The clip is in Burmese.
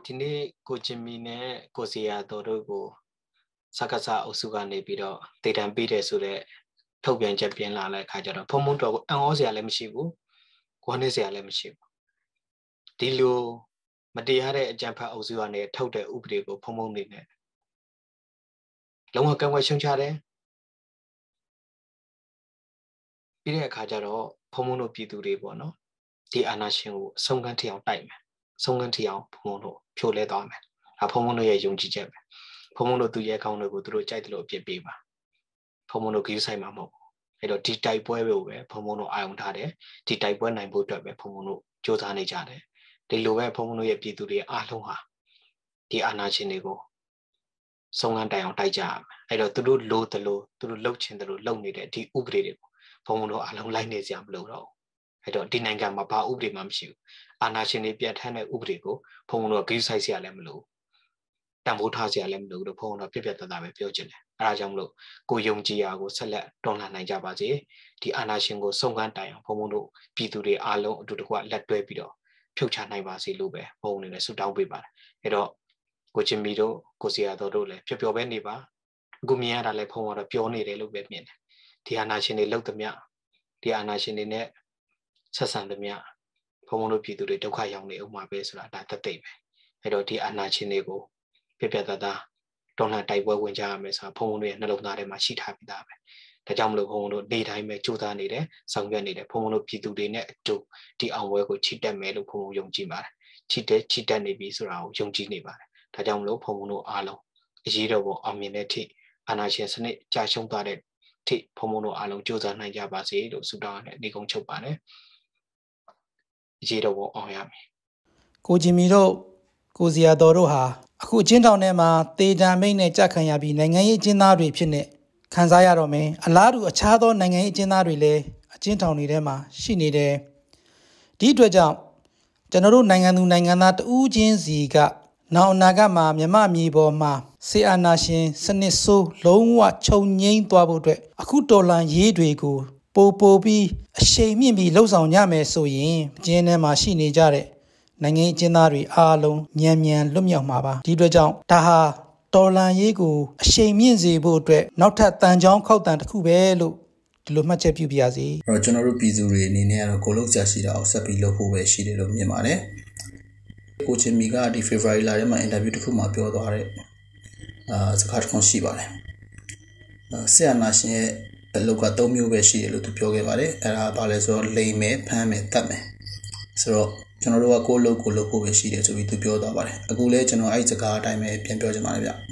ဒီနေ့ကိုဂျင်မီနဲ့ကိုစီယာတော်တို့ကိုစကားစအုပ်စုကနေပြီးတော့တည်တံပေးတယ်ဆိုတော့ထုတ်ပြန်ချက်ပြင်လာတဲ့အခါကျတော့ဖုံဖုံတော်ကိုအံ့ဩစရာလည်းမရှိဘူးကိုဟနေစရာလည်းမရှိဘူးဒီလိုမတရားတဲ့အကြံဖတ်အုပ်စုကနေထုတ်တဲ့ဥပဒေကိုဖုံဖုံနေနဲ့လုံးဝကန့်ကွက်ရှုံချတယ်ပြီးတဲ့အခါကျတော့ဖုံဖုံတို့ပြည်သူတွေပေါ့နော်ဒီအာဏာရှင်ကိုအဆုံးခန်းထအောင်တိုက်မယ်ဆုံးခန်းထအောင်ဖုံဖုံတို့ဖြိုလဲသွားမယ်ဒါဖုံဖုံတို့ရဲ့ယုံကြည်ချက်ပဲဖုံဖုံတို့သူရဲ့ကောင်းတွေကိုသူတို့ကြိုက်တယ်လို့အပြစ်ပေးပါဖုံဖုံတို့ကြီးဆိုင်မှာမဟုတ်ဘူးအဲ့တော့ဒီတိုက်ပွဲကိုပဲဖုံဖုံတို့အာရုံထားတယ်ဒီတိုက်ပွဲနိုင်ဖို့အတွက်ပဲဖုံဖုံတို့စ조사နေကြတယ်ဒီလိုပဲဖုံဖုံတို့ရဲ့ပြည်သူတွေအားလုံးဟာဒီအာဏာရှင်တွေကိုဆုံးခန်းတိုင်အောင်တိုက်ကြရမယ်အဲ့တော့သူတို့လိုတယ်လို့သူတို့လှုပ်ချင်တယ်လို့လုပ်နေတဲ့ဒီဥပဒေတွေကိုဖုံဖုံတို့အားလုံးလိုက်နေစရာမလိုတော့ဘူးအဲ့တော့ဒီနိုင်ငံမှာဘာဥပဒေမှမရှိဘူးအာဏာရှင်တွေပြဋ္ဌာန်းတဲ့ဥပဒေကိုဖုံဖုံတို့ဂိမ်းဆိုင်စရာလည်းမလိုတန်ဖိုးထားစရာလည်းမလိုလို့ဖုံဖုံတို့ပြပြတသားပဲပြောချင်တယ်အဲဒါကြောင့်မလို့ကိုယုံကြည်ရာကိုဆက်လက်တွန်းလှန်နိုင်ကြပါစေဒီအာဏာရှင်ကိုဆုံးခန်းတိုင်အောင်ဖုံဖုံတို့ပြည်သူတွေအားလုံးအတူတကွလက်တွဲပြီးတော့ဖြုတ်ချနိုင်ပါစေလို့ပဲဖုံဖုံနေနဲ့ဆုတောင်းပေးပါတယ်အဲ့တော့ကိုချင်းမီတို့ကိုစီယာတော်တို့လည်းပျော်ပဲနေပါအခုမြင်ရတာလည်းဖုံကတော့ပျော်နေတယ်လို့ပဲမြင်တယ်ဒီအာဏာရှင်တွေလှုပ်သမျှဒီအာဏာရှင်တွေနဲ့ဆက်ဆံသမျှဖုံတို့ပြည်သူတွေဒုက္ခရောက်နေအောင်မှာပဲဆိုတာဒါသက်သိပဲအဲ့တော့ဒီအာဏာရှင်တွေကိုပြပြတသားတော်လှန်တိုက်ပွဲဝင်ကြရမယ်ဆိုတာဖုံတို့ရဲ့နှလုံးသားထဲမှာရှိထားပြီးသားပဲဒါကြောင့်မလို့ဖုံတို့နေ့တိုင်းပဲကြိုးစားနေတယ်ဆောင်ရွက်နေတယ်ဖုံတို့ပြည်သူတွေနဲ့အတူဒီအောင်ပွဲကိုချစ်တက်မယ်လို့ဖုံယုံကြည်ပါတယ်ချစ်တက်နေပြီဆိုတာကိုယုံကြည်နေပါတယ်ဒါကြောင့်မလို့ဖုံတို့အားလုံးအရေးတော်ပုံအောင်မြင်တဲ့အထိအာဏာရှင်စနစ်ကြာရှုံးသွားတဲ့အထိဖုံတို့အားလုံးကြိုးစားနိုင်ကြပါစေလို့ဆုတောင်းနဲ့နေကုန်းချုပ်ပါတယ်အရေးတော်ပုံအောင်ရမယ်ကိုဂျင်မီတို့ကိုစီယာတော်တို့ဟာအခုအချင်းတောင်ထဲမှာတေတံမိတ်နဲ့ကြက်ခံရပြီးနိုင်ငံရေးအကျဉ်းသားတွေဖြစ်နေခံစားရတော့မယ်အလားတူအခြားသောနိုင်ငံရေးအကျဉ်းသားတွေလည်းအကျဉ်းထောင်တွေထဲမှာရှိနေတယ်ဒီအတွက်ကြောင့်ကျွန်တော်တို့နိုင်ငံသူနိုင်ငံသားတဦးချင်းစီကနောက်အနာဂတ်မှာမြမမြေပေါ်မှာဆေးအာနာရှင်စနစ်ဆိုးလုံးဝချုပ်ငိမ့်သွားဖို့အတွက်အခုတော်လန်ရေးတွေကိုပိုပြီးအရှိန်မြင့်ပြီးလှုပ်ဆောင်ကြမယ်ဆိုရင်အကျဉ်းထဲမှာရှိနေကြတဲ့နိုင်ငံအကျဉ်းသားတွေအားလုံးမြန်လွတ်မြောက်မှာပါဒီအတွက်ကြောင့်ဒါဟာတော်လန်ရေးကိုအရှိန်မြင့်စေဖို့အတွက်နောက်ထပ်တန်ကြောင်းခောက်တန်တစ်ခုပဲလို့ဒီလိုမှတ်ချက်ပြုပြရစီအဲ့တော့ကျွန်တော်တို့ပြည်သူတွေအနေနဲ့ကတော့ကိုလုံးကြာရှိတာကိုဆက်ပြီးလုပ်ဖို့ပဲရှိတယ်လို့မြင်ပါတယ်ကိုချင်းမီကဒီ February လထဲမှာအင်တာဗျူးတစ်ခုမှာပြောသွားတဲ့စကားတစ်ခုရှိပါတယ်ဆရာနာရှင်ရဲ့အလုပ်က၃မျိုးပဲရှိတယ်လို့သူပြောခဲ့ပါတယ်အဲ့ဒါဘာလဲဆိုတော့လိမ်မယ်ဖမ်းမယ်တတ်မယ်ဆိုတော့ကျွန်တော်တို့ကကိုလုပ်ဖို့ပဲရှိတယ်ဆိုပြီးသူပြောသွားပါတယ်အခုလဲကျွန်တော်အဲ့ဒီစကားအတိုင်းပဲပြန်ပြောချင်ပါတယ်ဗျ